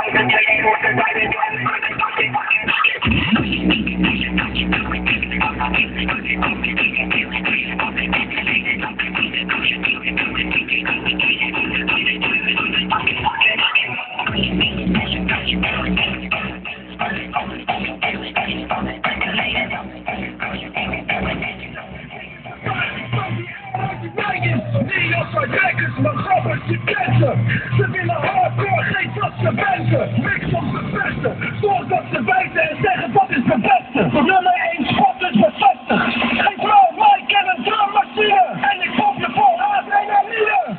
Maar grappig, je kent ze. Ze willen hardcore, geen vaste mensen. Niks om te vechten. Zorg dat ze weten en zeggen dat is de beste. Nummer 1 spot is bevestigd. Geen flow, Mike en een drummachine. En ik pomp je vol adrenaline.